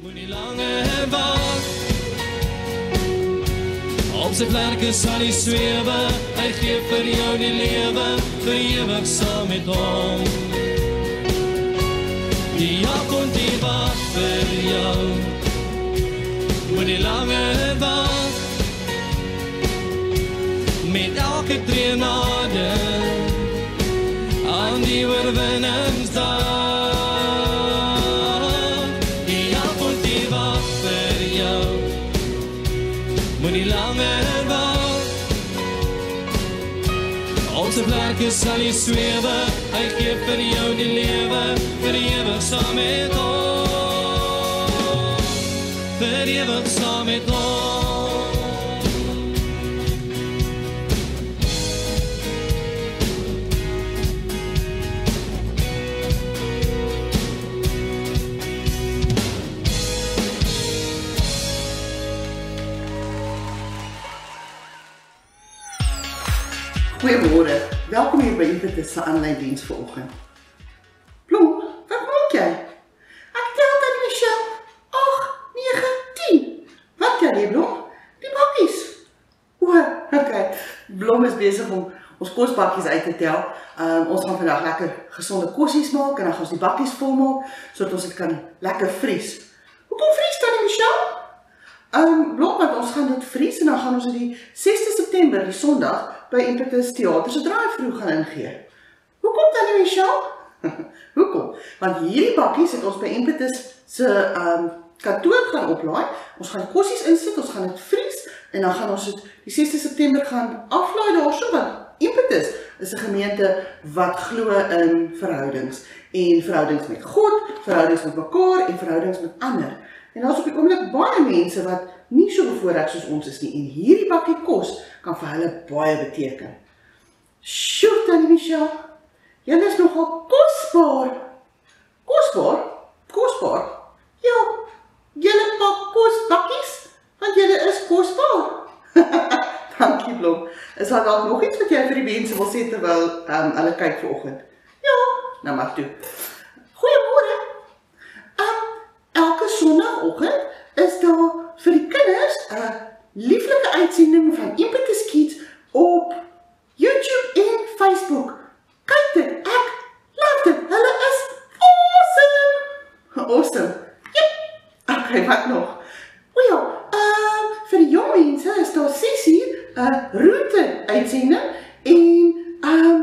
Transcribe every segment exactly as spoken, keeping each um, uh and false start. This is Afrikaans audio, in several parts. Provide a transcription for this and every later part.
Moenie langer wag. Op sy vlerke sal hy swewe, hy gee vir jou die lewe, vir ewig saam met hom. Die avond die wag vir jou, moenie langer wag. Met elke tree nader aan die oorwinningsdag. Die avond die wag vir jou, moenie langer wag. Op sy vlerke sal hy swewe, hy gee vir jou die lewe, vir ewig saam met hom, vir ewig saam met hom. Goeiemôre, welkom hier by Impetus se aanlyn diens vanoggend. Blom, wat maak jy? Ek tel dan Michelle, agt, nege, tien. Wat tel jy, Blom? Die bakkies. O, okay. Blom is besig om ons kosbakkies uit te tel. Um, ons gaan vandag lekker gesonde kosies maak en dan gaan ons die bakkies volmaak, sodat ons dit kan lekker vries. Hoekom vries dan Michelle? Um, Blom, want ons gaan dit vries en dan gaan ons die sesde September, die Sondag, by Impetus Theater se draai-vroeg gaan ingee. Hoekom dan nie, Michelle? Hoekom? Want hierdie bakkies het ons by Impetus se um, kantoor gaan oplaai. Ons gaan kosies insit, ons gaan dit vries en dan gaan ons dit die sesde September gaan aflaai daarso, want Impetus is 'n gemeente wat glo in verhoudings en verhoudings met God, verhoudings met mekaar en verhoudings met ander. En daar is op die oomblik baie mense wat nie so bevoorreg soos ons is nie en hierdie bakkie kos kan vir hulle baie beteken. Sjoe, Tannie Michelle, julle is nogal kosbaar. Kosbaar? Kosbaar? Ja, julle pak kosbakkies, want julle is kosbaar. Dankie, Blom. Is daar dalk nog iets wat jy vir die mense wil sê terwyl um, hulle kyk vanoggend? Ja, nou maar toe. Goeiemôre. Um, elke Sondagoggend is daar vir die kinders 'n lieflike uitsending van Impetus Kids op YouTube en Facebook. Kyk dit, ek love dit, hulle is awesome! Awesome, yep! Okay, wat nog? O ja, uh, vir die jong mense is daar ses uur 'n roete uitsending en um,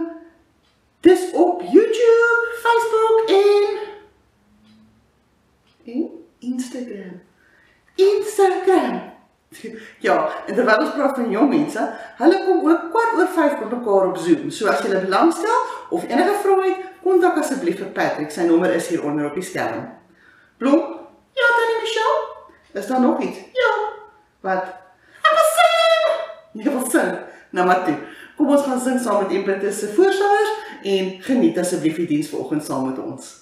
dis op YouTube, Facebook en, en Instagram. Instagram. Ja, en terwyl ons praat van jong mense, hulle kom ook kwart oor vyf met mekaar op Zoom. So as julle belangstel of enige vrae het, kontak asseblief vir Patrick. Sy nommer is hier onder op die skerm. Blom? Ja, Tannie Michelle? Is daar nog iets? Ja. Wat? Ek wil sing! Jy wil sing? Nou maar toe. Kom ons gaan sing saam met Impetus se voorsangers en geniet asseblief die diens vanoggend saam met ons.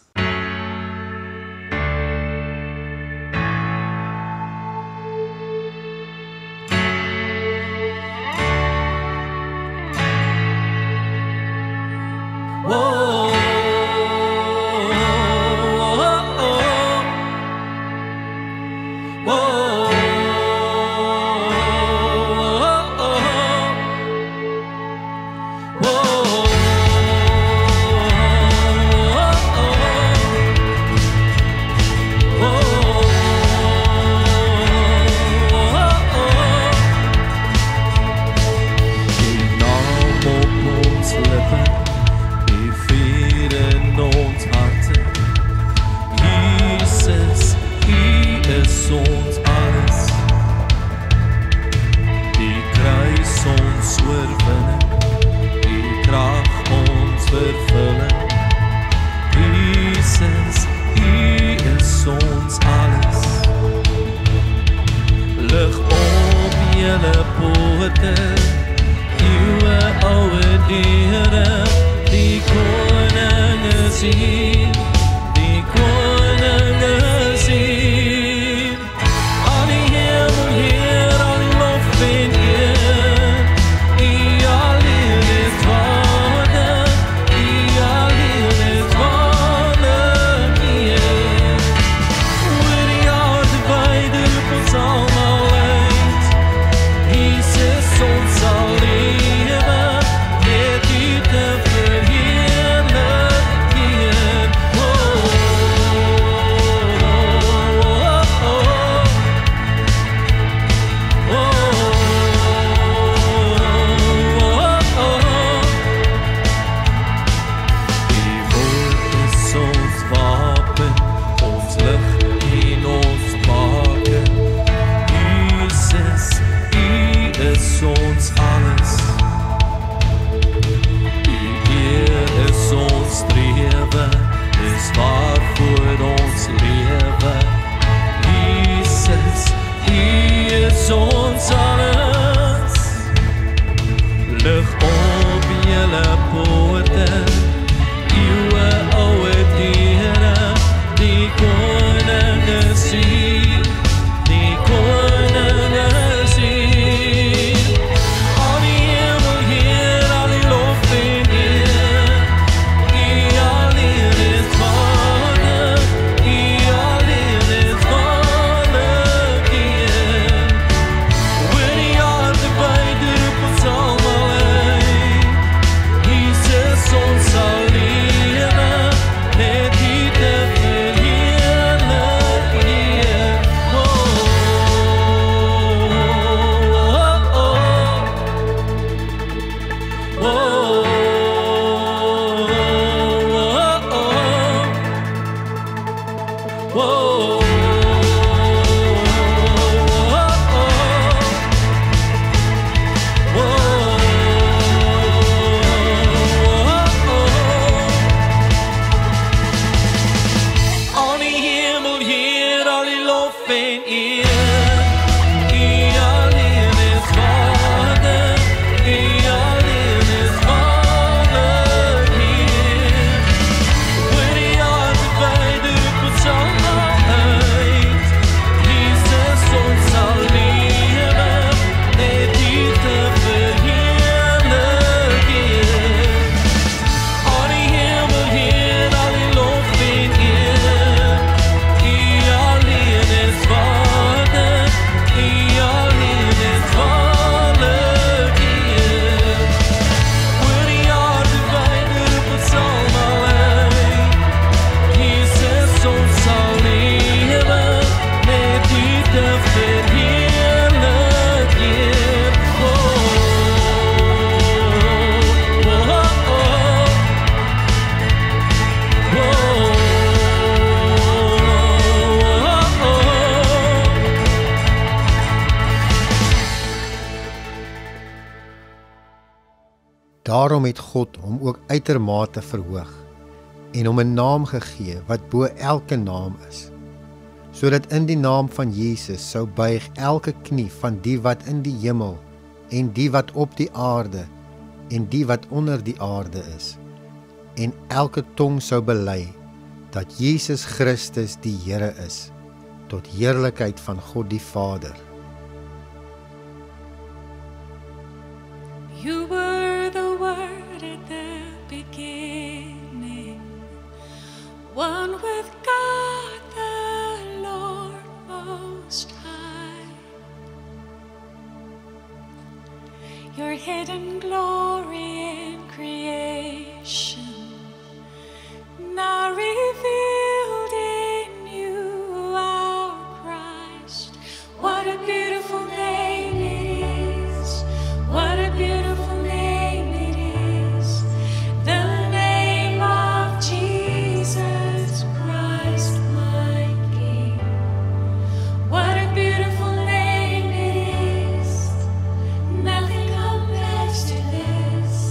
en eer. U alleen is Vader, U alleen is Vader, Heer. When die aarde wijde roep ons allemaal uit, Jesus ons sal lewe, net U te verheerlik, Heer. Al die hemel Heer, al die lof en eer, U alleen is Vader, U alleen is Vader, Heer. Oor die aarde wijde roep ons allemaal uit, Jesus ons sal lewe, net U te verheerlik, Heer. Oh, oh, oh, oh. Daarom het God hom ook uitermate verhoog en hom 'n naam gegee wat bo elke naam is, sodat in die naam van Jesus sou buig elke knie van die wat in die hemel en die wat op die aarde en die wat onder die aarde is, en elke tong sou bely dat Jesus Christus die Here is, tot heerlikheid van God die Vader. You were the Word at the beginning, one with God the Lord Most High. Your hidden glory in creation, now revealed in you, our Christ. What a beautiful name it is. What a beautiful name it is. The name of Jesus Christ, my King. What a beautiful name it is. Nothing compares to this.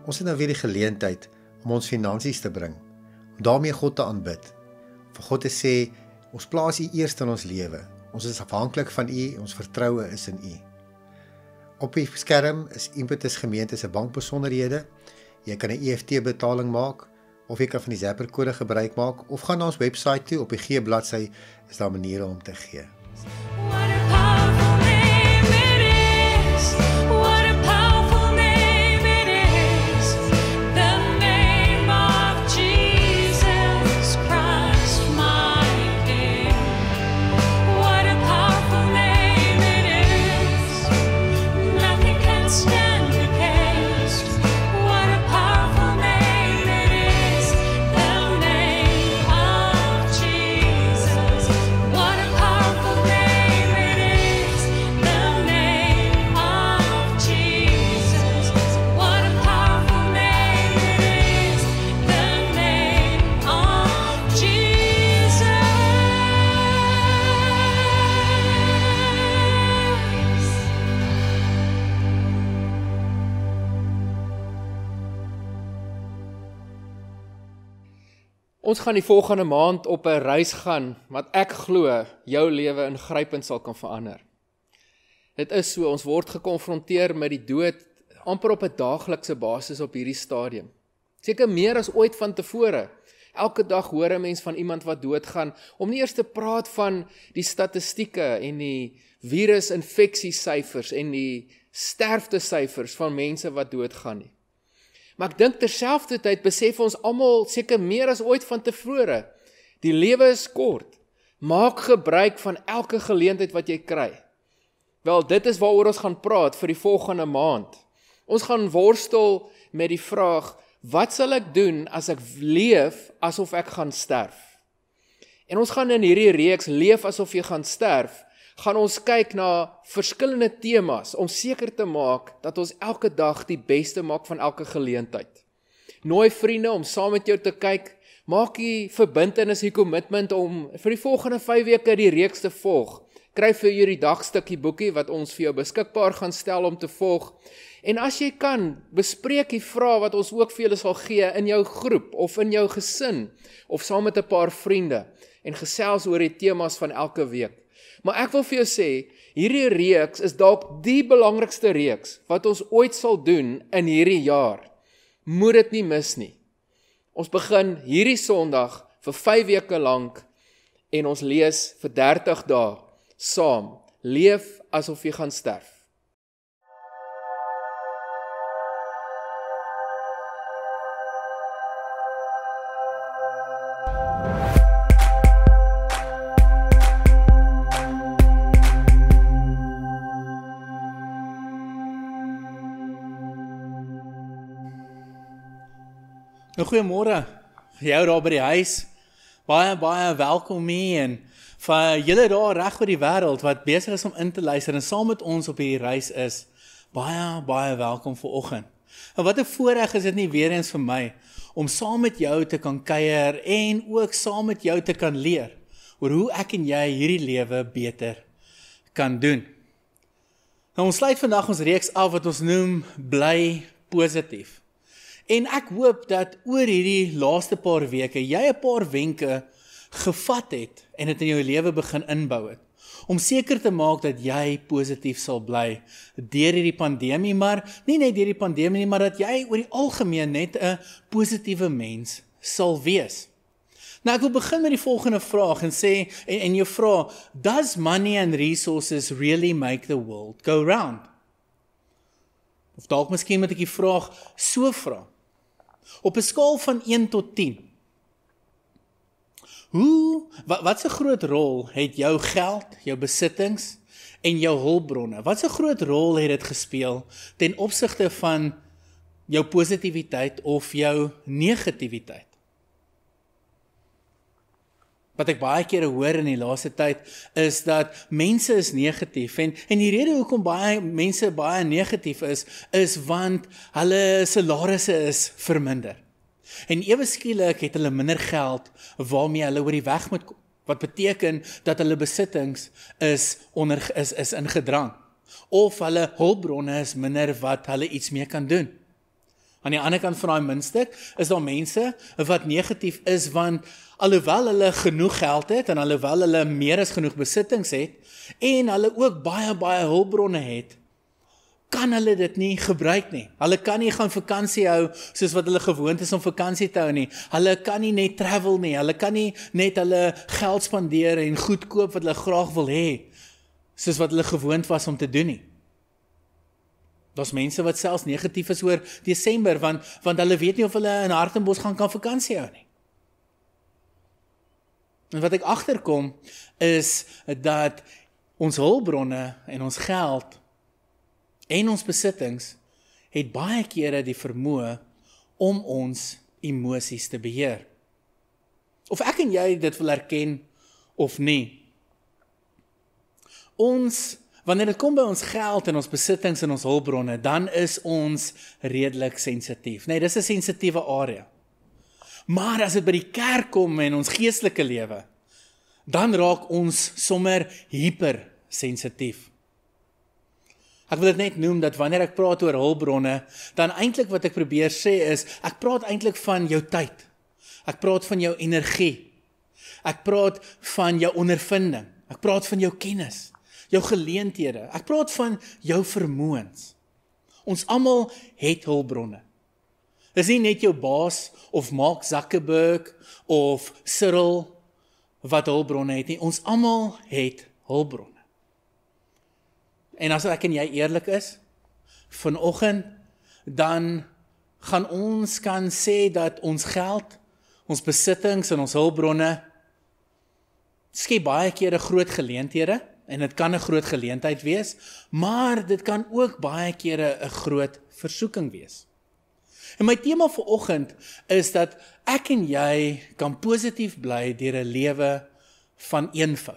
Ons het nou weer die geleentheid om ons finansies te bring, om daarmee God te aanbid. Vir God te sê, ons plaas U eerste in ons lewe. Ons is afhanklik van U, ons vertroue is in U. Op die skerm is Impetus Gemeente se bankbesonderhede. Jy kan 'n E F T betaling maak, of jy kan van die Zapper kode gebruik maak, of gaan na ons webwerf toe, op die gee bladsy is daar maniere om te gee. What a powerful name it is. What a powerful name it is. The name of Jesus Christ, my King. What a powerful name it is. Nothing can stand against. What a powerful name it is. The name of Jesus. What a powerful name it is. The name of Jesus. What a powerful name it is. The name of Jesus. Ons gaan die volgende maand op 'n reis gaan wat ek glo jou lewe ingrypend sal kan verander. Dit is so, ons word gekonfronteer met die dood amper op 'n daaglikse basis op hierdie stadium. Seker meer as ooit van tevore. Elke dag hoor 'n mens van iemand wat doodgaan, om nie eers te praat van die statistieke en die virusinfeksiesyfers en die sterftesyfers van mense wat doodgaan nie. Maar ek dink terselfdertyd besef ons almal seker meer as ooit van tevore, die lewe is kort. Maak gebruik van elke geleentheid wat jy kry. Wel, dit is waaroor ons gaan praat vir die volgende maand. Ons gaan worstel met die vraag, wat sal ek doen as ek leef asof ek gaan sterf? En ons gaan in hierdie reeks leef asof jy gaan sterf, gaan ons kyk na verskillende temas om seker te maak dat ons elke dag die beste maak van elke geleentheid. Nooi vriende om saam met jou te kyk, maak die verbintenis, die commitment om vir die volgende vyf weke die reeks te volg. Kry vir jou die dagstukkie boekie wat ons vir jou beskikbaar gaan stel om te volg. En as jy kan, bespreek die vrae wat ons ook vir julle sal gee in jou groep of in jou gesin of saam met 'n paar vriende en gesels oor die temas van elke week. Maar ek wil vir jou sê, hierdie reeks is dalk die belangrikste reeks wat ons ooit sal doen in hierdie jaar. Moet dit nie mis nie. Ons begin hierdie Sondag vir vyf weke lank en ons lees vir dertig dae saam. Leef asof jy gaan sterf. Nou, goeiemôre, jou daar by die huis, baie, baie welkom hier en vir julle daar reg oor die wêreld wat besig is om in te luister en saam met ons op hierdie reis is, baie, baie welkom vir oggend. En wat 'n voorreg is dit nie weer eens vir my, om saam met jou te kan kuier en ook saam met jou te kan leer, oor hoe ek en jy hierdie lewe beter kan doen. Nou, ons sluit vandag ons reeks af wat ons noem, bly positief. En ek hoop dat oor hierdie laaste paar weke, jy 'n paar wenke gevat het en dit in jou lewe begin inbou het, om seker te maak dat jy positief sal bly deur hierdie pandemie, maar nie net deur die pandemie nie, maar dat jy oor die algemeen net 'n positiewe mens sal wees. Nou, ek wil begin met die volgende vraag en sê, en, en jou vra, does money and resources really make the world go round? Of dalk miskien moet ek die vraag so vra. Op 'n skaal van een tot tien. Hoe, wat, wat 'n groot rol het jou geld, jou besittings en jou hulpbronne, wat 'n groot rol het dit gespeel ten opsigte van jou positiwiteit of jou negativiteit? Wat ek baie kere hoor in die laaste tyd, is dat mense is negatief, en, en die rede hoekom baie mense baie negatief is, is want hulle salarisse is verminder. En ewe skielik het hulle minder geld waarmee hulle oor die weg moet kom, wat beteken dat hulle besittings is, onder, is, is in gedrang, of hulle hulpbronne is minder wat hulle iets mee kan doen. Aan die ander kant van daai muntstuk is daar mense wat negatief is, want alhoewel hulle genoeg geld het, en alhoewel hulle meer as genoeg besittings het, en hulle ook baie, baie hulpbronne het, kan hulle dit nie gebruik nie. Hulle kan nie gaan vakansie hou, soos wat hulle gewoond is om vakansie te hou nie. Hulle kan nie net travel nie, hulle kan nie net hulle geld spandeer en goed koop wat hulle graag wil hê, soos wat hulle gewoond was om te doen nie. Daar's mense wat selfs negatief is oor Desember, want, want hulle weet nie of hulle in Hartenbos gaan kan vakansie hou nie. En wat ek agterkom, is dat ons hulpbronne en ons geld en ons besittings het baie kere die vermoë om ons emosies te beheer. Of ek en jy dit wil erken of nie. Ons, wanneer dit kom by ons geld en ons besittings en ons hulpbronne, dan is ons redelik sensitief. Nee, dis 'n sensitiewe area. Maar as dit by die kerk kom en ons geestelike lewe, dan raak ons sommer hypersensitief. Ek wil dit net noem dat wanneer ek praat oor hulpbronne, dan eintlik wat ek probeer sê is, ek praat eintlik van jou tyd. Ek praat van jou energie. Ek praat van jou ondervinding. Ek praat van jou kennis, jou geleenthede. Ek praat van jou vermoëns. Ons almal het hulpbronne. Dis nie net jou baas of Mark Zuckerberg of Cyril wat hulpbronne het nie. Ons almal het hulpbronne. En as ek en jy eerlik is, vanoggend, dan gaan ons kan sê dat ons geld, ons besittings en ons hulpbronne skep baie kere groot geleenthede, en dit kan 'n groot geleentheid wees, maar dit kan ook baie kere 'n groot versoeking wees. En my tema vanoggend is dat ek en jy kan positief bly deur 'n lewe van eenvoud.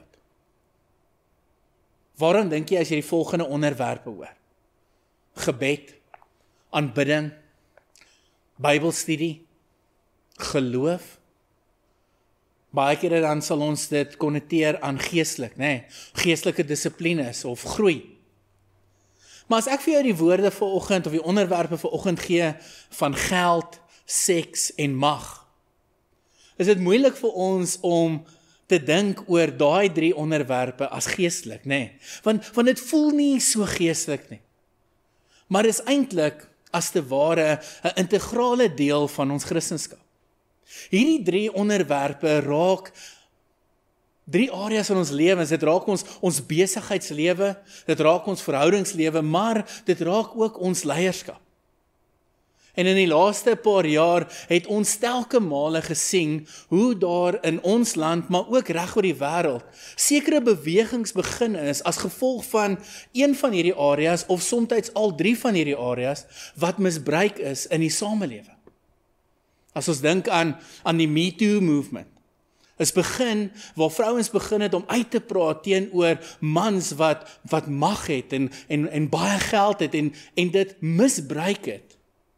Waarom dink jy as jy die volgende onderwerpe hoor? Gebed, aanbidding, Bybelstudie, geloof. Baie kere dan sal ons dit konnoteer aan geestelik, nê, nee, geestelike dissiplines of groei. Maar as ek vir jou die woorde vanoggend of die onderwerpe vanoggend gee van geld, seks en mag, is dit moeilik vir ons om te dink oor daai drie onderwerpe as geestelik, nê? Nee. Want want dit voel nie so geestelik nie. Maar is eintlik as te ware 'n integrale deel van ons Christendom. Hierdie drie onderwerpe raak drie areas in ons lewens. Dit raak ons ons besigheidslewe, dit raak ons verhoudingslewe, maar dit raak ook ons leierskap. En in die laaste paar jaar het ons telke male gesien hoe daar in ons land, maar ook reg oor die wêreld, sekere bewegings begin is as gevolg van een van hierdie areas of soms al drie van hierdie areas wat misbruik is in die samelewing. As ons dink aan aan die Me Too movement, is begin waar vrouens begin het om uit te praat teenoor mans wat wat mag het en en en baie geld het en en dit misbruik het.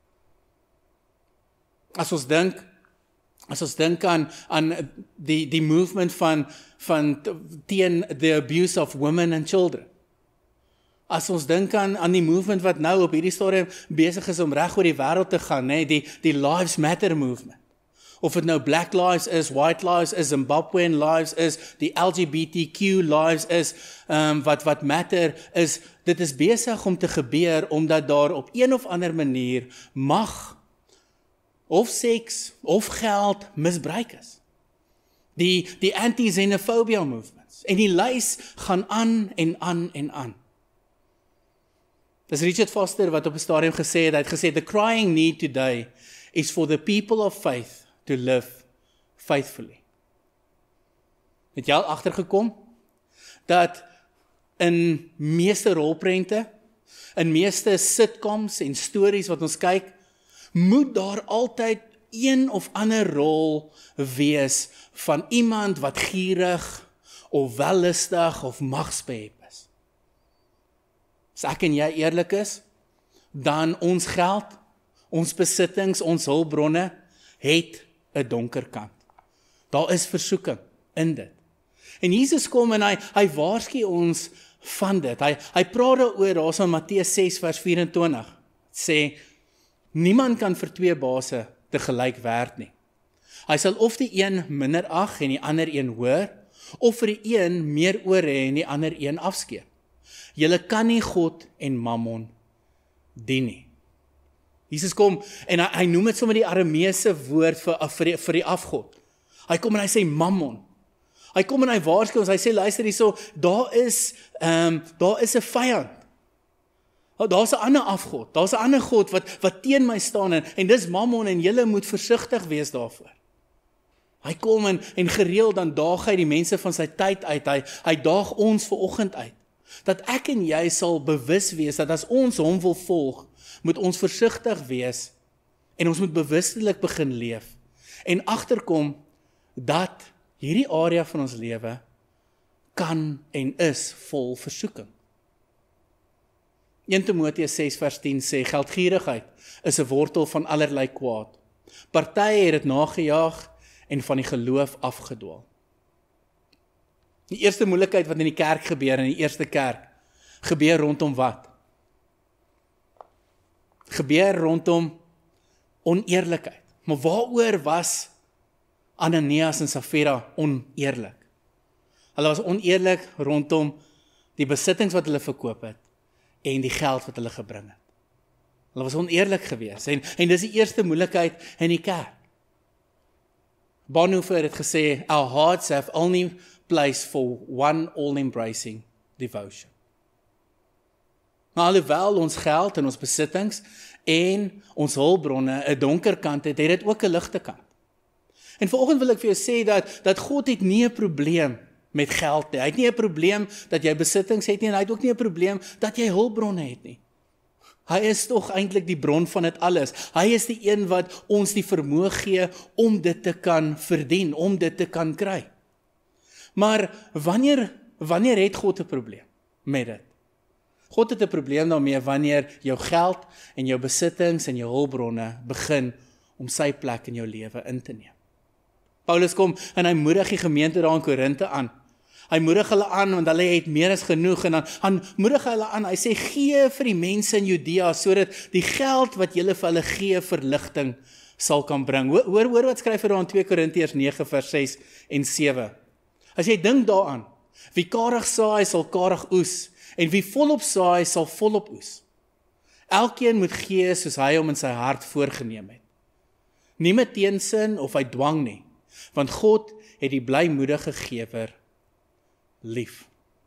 As ons dink, as ons dink aan, aan die, die movement van, van teen the abuse of women and children. As ons dink aan, aan die movement wat nou op hierdie stadium besig is om reg oor die wêreld te gaan, nee, die, die Lives Matter movement. Of het nou Black Lives is, White Lives is, Zimbabwean Lives is, die L G B T Q Lives is, um, wat, wat matter is, dit is besig om te gebeur, omdat daar op een of ander manier mag, of seks, of geld misbruik is. Die, die anti-xenophobia movements. En die lys gaan aan en aan en aan. Dis Richard Foster wat op 'n stadium gesê het, hy het gesê, the crying need today is for the people of faith to live faithfully. Het jy al agtergekom dat in meeste rolprente, in meeste sitcoms en stories wat ons kyk, moet daar altyd een of ander rol wees van iemand wat gierig of wellustig of magsbehep is. As ek en jy eerlik is, dan ons geld, ons besittings, ons hulpbronne het 'n donker kant. Daar is versoeking in dit. En Jesus kom en hy hy waarsku ons van dit. Hy hy praat daaroor, daar's in Matteus ses vers vyf en twintig. Sê Niemand kan vir twee baase tegelyk werk nie. Hy sal of die een minder ag en die ander een hoor, of vir die een meer oor hê en die ander een afskeep. Julle kan nie God en Mammon dien nie. Jesus kom en hy, hy noem dit sommer die Arameese woord vir, vir, die, vir die afgod. Hy kom en hy sê Mammon. Hy kom en hy waarsku ons, hy sê luister hierso, daar is um, daar is 'n vyand. Daar's 'n ander afgod, daar's 'n ander God wat wat teen my staan en, en dis Mammon en julle moet versigtig wees daarvoor. Hy kom en, en gereeld dan daag hy die mense van sy tyd uit, hy, hy daag ons vanoggend uit, dat ek en jy sal bewus wees, dat as ons hom wil volg, moet ons versigtig wees, en ons moet bewustelik begin leef, en agterkom, dat hierdie area van ons lewe, kan en is vol versoeking. Eerste Timoteus ses vers tien sê, geldgierigheid is 'n wortel van allerlei kwaad. Partye het dit nagejaag, en van die geloof afgedwaal. Die eerste moeilikheid wat in die kerk gebeur, in die eerste kerk, gebeur rondom wat? Gebeur rondom oneerlikheid. Maar waaroor was Ananias en Safira oneerlik? Hulle was oneerlik rondom die besittings wat hulle verkoop het, en die geld wat hulle gebring het. Hulle was oneerlik geweest, en, en dis die eerste moeilikheid in die kerk. Bonhoeffer het gesê, our hearts have only place for one all-embracing devotion. Maar alhoewel ons geld en ons besittings en ons hulpbronne 'n donker kant het, het dit ook 'n ligte kant. En vanoggend wil ek vir jou sê dat, dat God het nie 'n probleem met geld nie. Hy het nie 'n probleem dat jy besittings het nie, en hy het ook nie 'n probleem dat jy hulpbronne het nie. Hy is tog eintlik die bron van dit alles. Hy is die een wat ons die vermoë gee om dit te kan verdien, om dit te kan kry. Maar wanneer, wanneer het God 'n probleem met dit? God het 'n probleem daarmee wanneer jou geld en jou besittings en jou hulpbronne begin om sy plek in jou lewe in te neem. Paulus kom en hy moedig die gemeente daar in Korinthe aan. Hy moedig hulle aan, want hulle het meer as genoeg, en dan, dan moedig hulle aan, hy sê, gee vir die mense in Judea, sodat die geld wat julle vir hulle gee, verligting sal kan bring. Hoor, hoor, hoor wat skryf hy daar in twee Korintiërs nege vers ses en sewe. As jy dink daaraan, wie karig saai, sal karig oes, en wie volop saai, sal volop oes. Elkeen moet gee, soos hy hom in sy hart voorgeneem het. Nie met teensin of uit dwang nie, want God het die blymoedige gewer lief.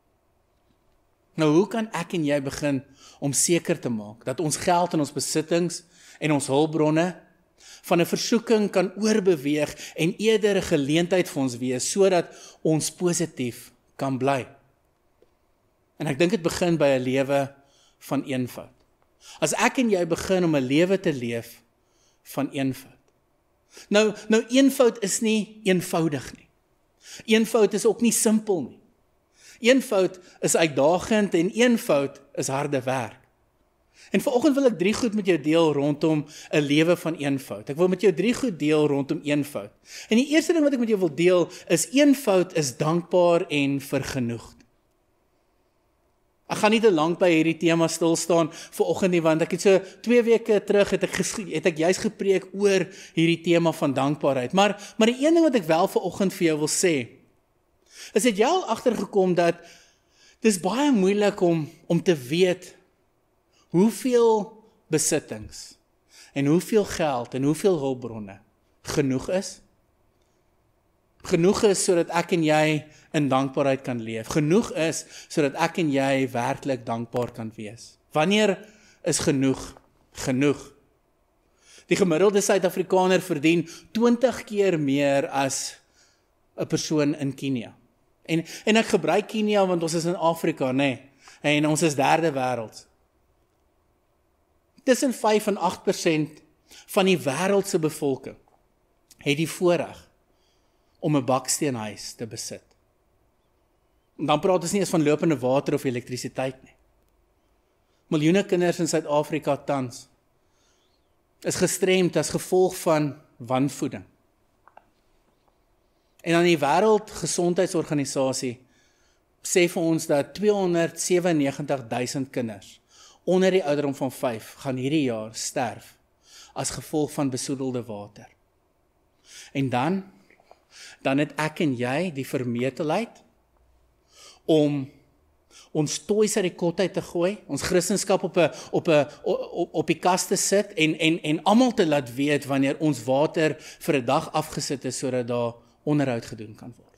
Nou, hoe kan ek en jy begin om seker te maak dat ons geld en ons besittings en ons hulpbronne van 'n versoeking kan oorbeweeg en eerder 'n geleentheid vir ons wees, sodat ons positief kan bly? En ek dink dit begin by 'n lewe van eenvoud. As ek en jy begin om 'n lewe te leef van eenvoud. Nou, nou eenvoud is nie eenvoudig nie. Eenvoud is ook nie simpel nie. Eenvoud is uitdagend en eenvoud is harde werk. En vanoggend wil ek drie goed met jou deel rondom 'n lewe van eenvoud. Ek wil met jou drie goed deel rondom eenvoud. En die eerste ding wat ek met jou wil deel is eenvoud is dankbaar en vergenoegd. Ek gaan nie te lank by hierdie tema stil staan vanoggend nie, want ek het so twee weke terug het ek, het ek juist gepreek oor hierdie tema van dankbaarheid. Maar, maar die een ding wat ek wel vanoggend vir jou wil sê, is het jy al agtergekom dat dis baie moeilik om, om te weet hoeveel besittings en hoeveel geld en hoeveel hulpbronne genoeg is? Genoeg is sodat ek en jy in dankbaarheid kan leef. Genoeg is sodat ek en jy werklik dankbaar kan wees. Wanneer is genoeg genoeg? Die gemiddelde Suid-Afrikaner verdien twintig keer meer as 'n persoon in Kenia. En, en ek gebruik Kenia want ons is in Afrika, nê? Nee, en ons is derde wêreld. Tussen vyf en agt persent van die wêreldse bevolking het die voorreg om 'n baksteenhuis te besit. En dan praat ons nie eens van lopende water of elektrisiteit nie. Miljoene kinders in Suid-Afrika tans is gestremd as gevolg van wanvoeding. En dan die Wêreldgesondheidsorganisasie sê vir ons dat tweehonderdsewennegentig duisend kinders onder die ouderdom van vyf gaan hierdie jaar sterf as gevolg van besoedelde water. En dan, dan het ek en jy die vermetelheid om ons toys uit die kot uit te gooi, ons Christendom op 'n op 'n op, op die kas te sit en en en almal te laat weet wanneer ons water vir 'n dag afgesit is sodat daar onderhoud gedoen kan word.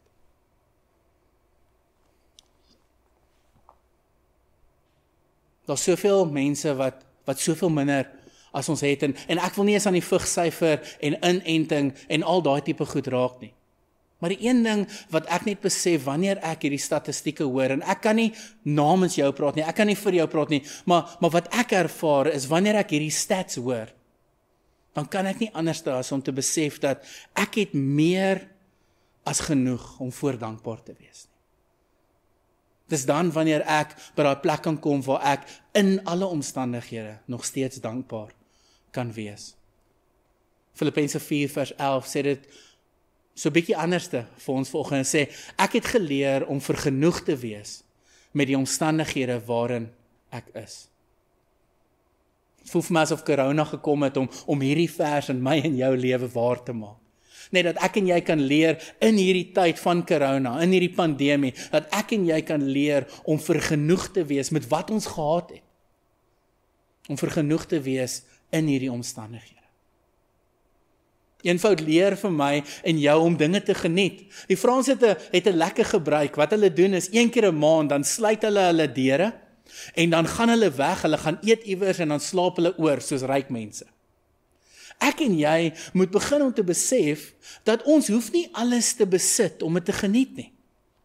Daar's soveel mense wat wat soveel minder as ons het en en ek wil nie eens aan die vigsyfer en inenting en al daai tipe goed raak nie. Maar die een ding wat ek net besef wanneer ek hierdie statistieke hoor, en ek kan nie namens jou praat nie, ek kan nie vir jou praat nie, maar, maar wat ek ervaar is wanneer ek hierdie stats hoor, dan kan ek nie anders as om te besef dat ek het meer as genoeg om voor dankbaar te wees nie. Dis dan wanneer ek by daai plek kan kom waar ek in alle omstandighede nog steeds dankbaar kan wees. Filippense vier vers elf sê dit so 'n bietjie anderste vir ons vanoggend en sê, ek het geleer om vergenoeg te wees met die omstandighede waarin ek is. Het voel vir my asof corona gekom het om, om hierdie vers in my en jou lewe waar te maak. Net dat ek en jy kan leer in hierdie tyd van corona, in hierdie pandemie, dat ek en jy kan leer om vergenoeg te wees met wat ons gehad het. Om vergenoeg te wees in hierdie omstandighede. Eenvoud leer vir my en jou om dinge te geniet. Die Franse het 'n het 'n lekker gebruik. Wat hulle doen is een keer 'n maand, dan sluit hulle hulle deure en dan gaan hulle weg, hulle gaan eet iewers en dan slaap hulle oor soos ryk mense. Ek en jy moet begin om te besef dat ons hoef nie alles te besit om dit te geniet nie.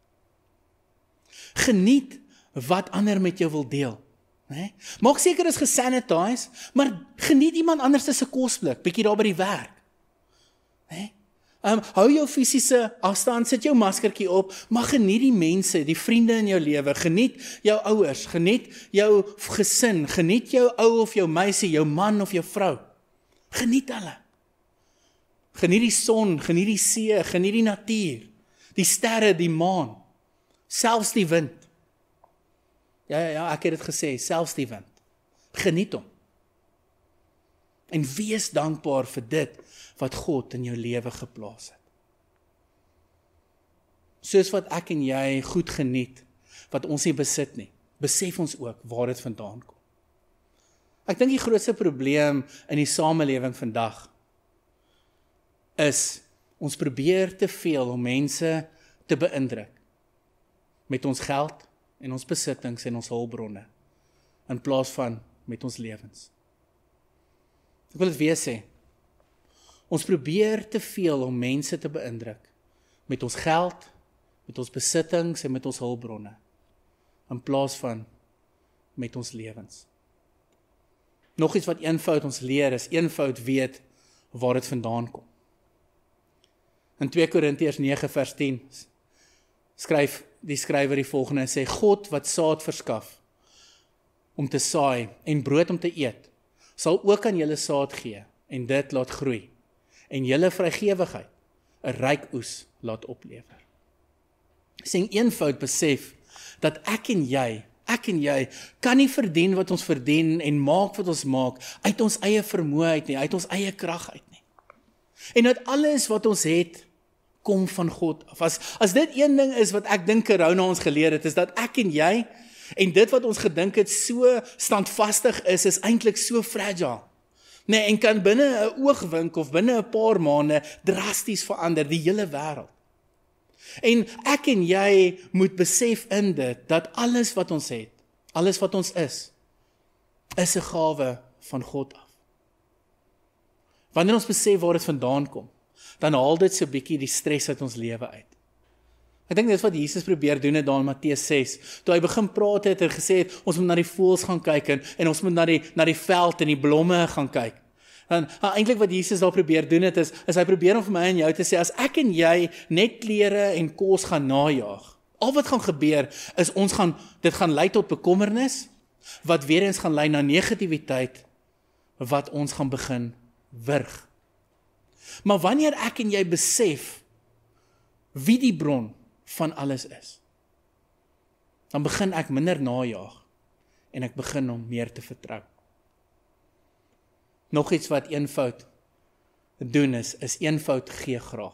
Geniet wat ander met jou wil deel. Nee? Maak seker is gesanitize, maar geniet iemand anders se kosblik, bietjie daar by die werk. Nee? Um, hou jou fisiese afstand, sit jou maskertjie op, maar geniet die mense, die vriende in jou lewe, geniet jou ouers, geniet jou gesin, geniet jou ou of jou meisie, jou man of jou vrou. Geniet hulle. Geniet die son, geniet die see, geniet die natuur, die sterre, die maan, selfs die wind. Ja, ja, ja, ek het dit gesê, selfs die wind. Geniet hom. En wees dankbaar vir dit wat God in jou lewe geplaas het. Soos wat ek en jy goed geniet, wat ons nie besit nie, besef ons ook waar dit vandaan kom. Ek dink die grootste probleem in die samelewing vandag is, ons probeer te veel om mense te beïndruk met ons geld en ons besittings en ons hulpbronne, in plaas van met ons lewens. Ek wil dit weer sê, ons probeer te veel om mense te beïndruk met ons geld, met ons besittings en met ons hulpbronne, in plaas van met ons lewens. Nog iets wat eenvoud ons leer is, eenvoud weet waar dit vandaan kom. In twee Korintiërs nege vers tien skryf die skrywer die volgende en sê, God wat saad verskaf om te saai en brood om te eet, sal ook aan julle saad gee en dit laat groei en julle vrygewigheid 'n ryk oes laat oplewer. Sien eenvoud besef dat ek en jy, ek en jy kan nie verdien wat ons verdien en maak wat ons maak uit ons eie vermoë uit nie, uit ons eie krag uit nie. En dat alles wat ons het kom van God af. As, as dit een ding is wat ek dink corona ons geleer het, is dat ek en jy en dit wat ons gedink het so standvastig is, is eintlik so fragile. Nee, en kan binne 'n oogwink of binne 'n paar maande drasties verander, die hele wêreld. En ek en jy moet besef in dit, dat alles wat ons het, alles wat ons is, is 'n gawe van God af. Wanneer ons besef waar dit vandaan kom, dan haal dit so 'n bietjie die stres uit ons lewe uit. Ek dink dit is wat Jesus probeer doen het daar in Matteus ses, toe hy begin praat het en gesê het, ons moet na die voëls gaan kyk en, en ons moet na die, na die veld en die blomme gaan kyk. En eintlik wat Jesus daar probeer doen het is, is hy probeer om vir my en jou te sê, as ek en jy net klere en kos gaan najaag, al wat gaan gebeur is ons gaan, dit gaan lei tot bekommernis, wat weer eens gaan lei na negativiteit, wat ons gaan begin wurg. Maar wanneer ek en jy besef wie die bron van alles is, dan begin ek minder najaag en ek begin om meer te vertrou. Nog iets wat eenvoud doen is, is eenvoud gee graag.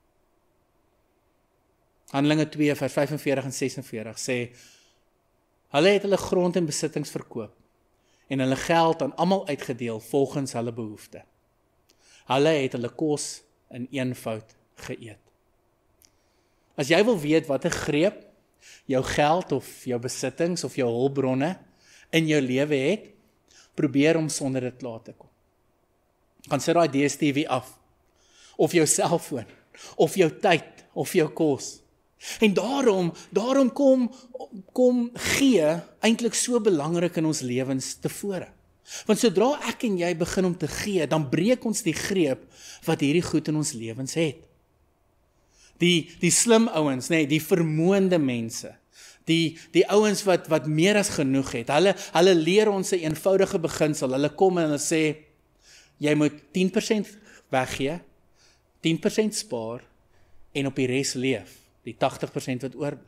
Handelinge twee vers vyfenveertig en sesenveertig sê, hulle het hulle grond en besittings verkoop en hulle geld aan almal uitgedeel volgens hulle behoefte. Hulle het hulle kos in eenvoud geëet. As jy wil weet wat 'n greep jou geld of jou besittings of jou hulpbronne in jou lewe het, probeer om sonder dit klaar te kom. Gaan sit daai D S T V af, of jou selfoon, of jou tyd, of jou kos. En daarom, daarom kom, kom gee eintlik so belangrik in ons lewens tevore. Want sodra ek en jy begin om te gee, dan breek ons die greep wat hierdie goed in ons lewens het. Die, die slim ouens, nee, die vermoënde mense, die, die ouens wat, wat meer as genoeg het, hulle, hulle leer ons 'n eenvoudige beginsel, hulle kom en hulle sê, jy moet tien persent weggee, tien persent spaar, en op die res leef, die tagtig persent wat oorbly.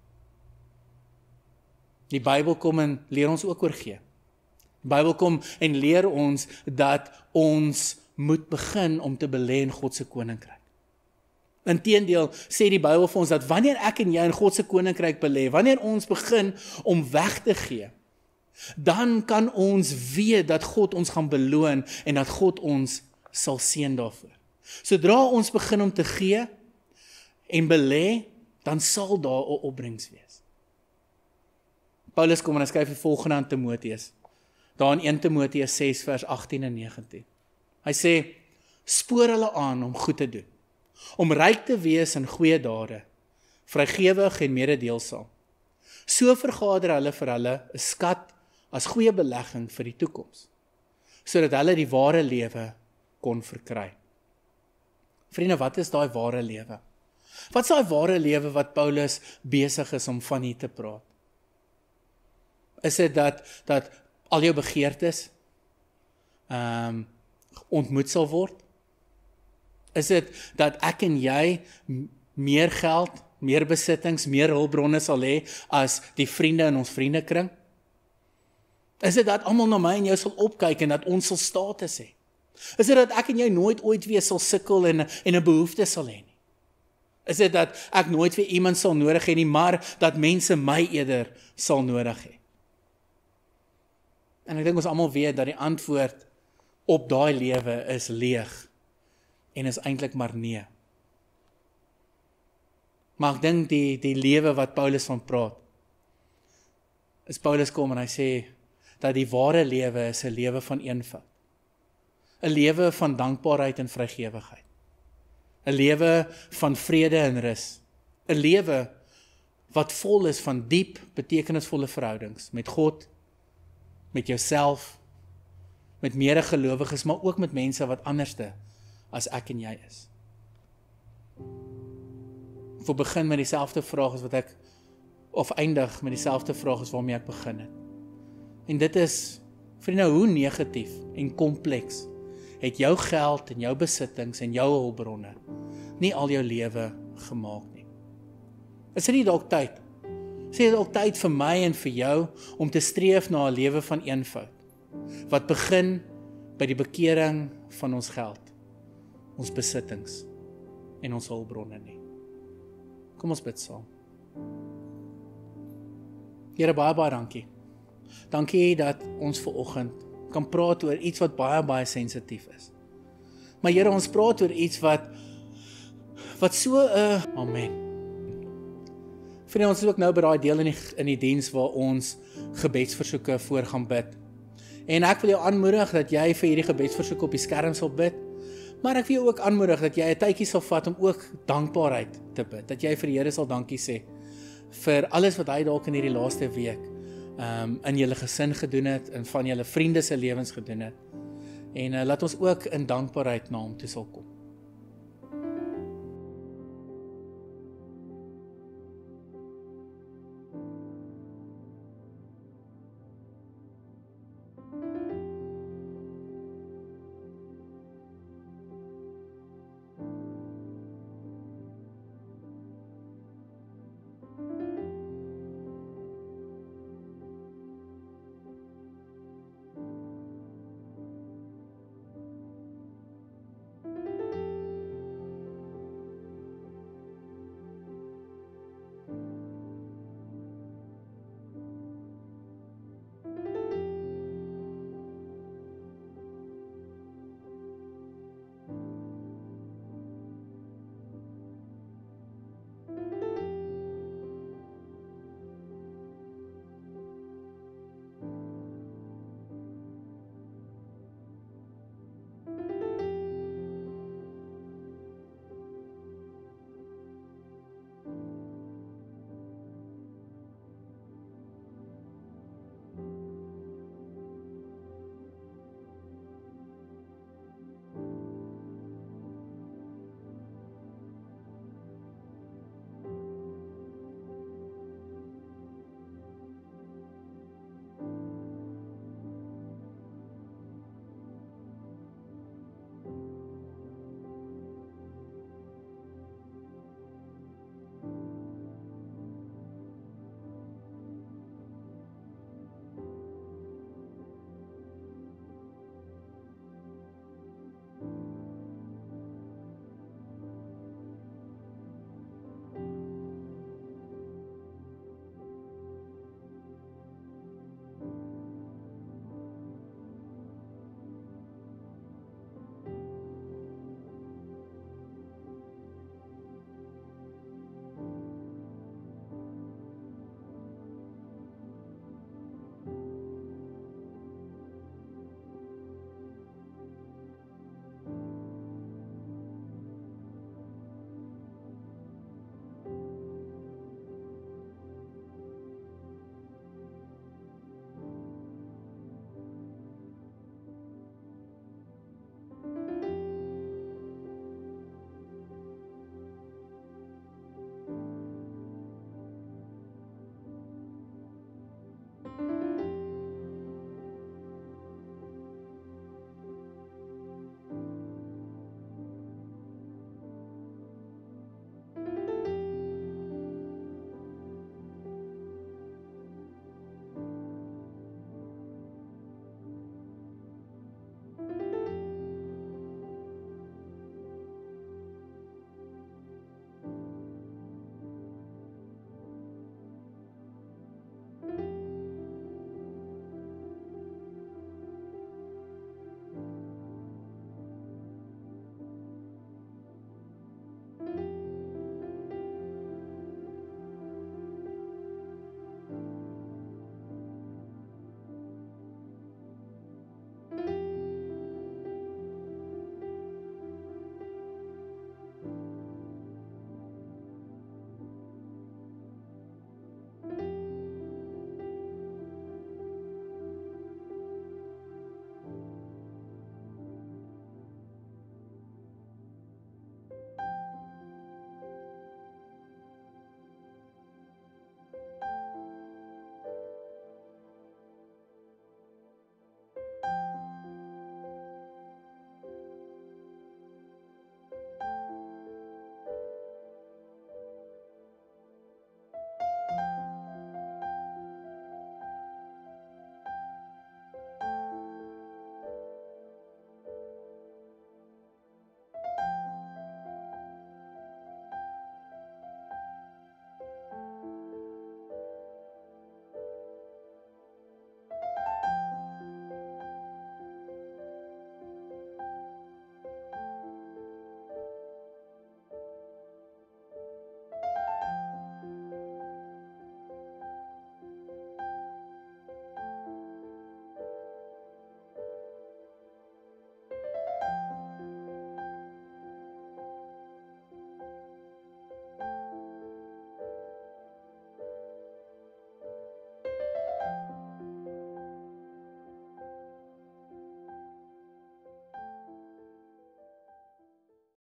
Die Bybel kom en leer ons ook oor gee. Die Bybel kom en leer ons dat ons moet begin om te belê in God se koninkryk. Inteendeel sê die Bybel vir ons dat wanneer ek en jy in God se koninkryk belê, wanneer ons begin om weg te gee, dan kan ons weet dat God ons gaan beloon en dat God ons sal seën daarvoor. Sodra ons begin om te gee en belê, dan sal daar 'n opbrengs wees. Paulus kom en hy skryf die volgende aan Timoteus. Daar in een Timoteus ses vers agttien en negentien. Hy sê, spoor hulle aan om goed te doen, om ryk te wees in goeie dade, vrygewig en mededeelsaam. So vergader hulle vir hulle 'n skat as goeie belegging vir die toekoms, sodat hulle die ware lewe kon verkry. Vriende, wat is daai ware lewe? Wat is daai ware lewe wat Paulus besig is om van hier te praat? Is dit dat, dat al jou begeertes um, ontmoet sal word? Is dit dat ek en jy meer geld, meer besittings, meer hulpbronne sal hê as die vriende in ons vriendekring? Is dit dat almal na my en jou sal opkyk en dat ons sal status hê? Is dit dat ek en jy nooit ooit weer sal sukkel en, en 'n behoefte sal hê nie? Is dit dat ek nooit weer iemand sal nodig hê nie, maar dat mense my eerder sal nodig hê? En ek dink ons almal weet dat die antwoord op daai lewe is leeg en is eintlik maar nee. Maar ek dink die, die lewe wat Paulus van praat, is Paulus kom en hy sê dat die ware lewe is 'n lewe van eenvoud. 'n Lewe van dankbaarheid en vrygewigheid. 'n Lewe van vrede en rus. 'n Lewe wat vol is van diep, betekenisvolle verhoudings met God, met jouself, met medegelowiges, maar ook met mense wat anderste as ek en jy is. Ek wil begin met dieselfde vraag as wat ek, of eindig met dieselfde vraag as waarmee ek begin het. En dit is, vriende, hoe negatief en kompleks het jou geld en jou besittings en jou hulpbronne nie al jou lewe gemaak nie. Is dit nie dalk tyd? Is dit dalk tyd vir my en vir jou om te streef na 'n lewe van eenvoud, wat begin by die bekering van ons geld, ons besittings en ons hulpbronne nie. Kom ons bid saam. Here, baie baie dankie. Dankie dat ons vanoggend kan praat oor iets wat baie baie sensitief is. Maar Here, ons praat oor iets wat wat so 'n uh, amen. Vriende, ons is ook nou by daai deel in die in die diens waar ons gebedsversoeke voor gaan bid. En ek wil jou aanmoedig dat jy vir hierdie gebedsversoeke op die skerm sal bid. Maar ek wil jou ook aanmoedig dat jy 'n tydjie sal vat om ook dankbaarheid te bid. Dat jy vir die Here sal dankie sê vir alles wat hy dalk in hierdie laaste week um, in julle gesin gedoen het en van julle vriende se lewens gedoen het. En uh, laat ons ook in dankbaarheid na hom toe sal kom.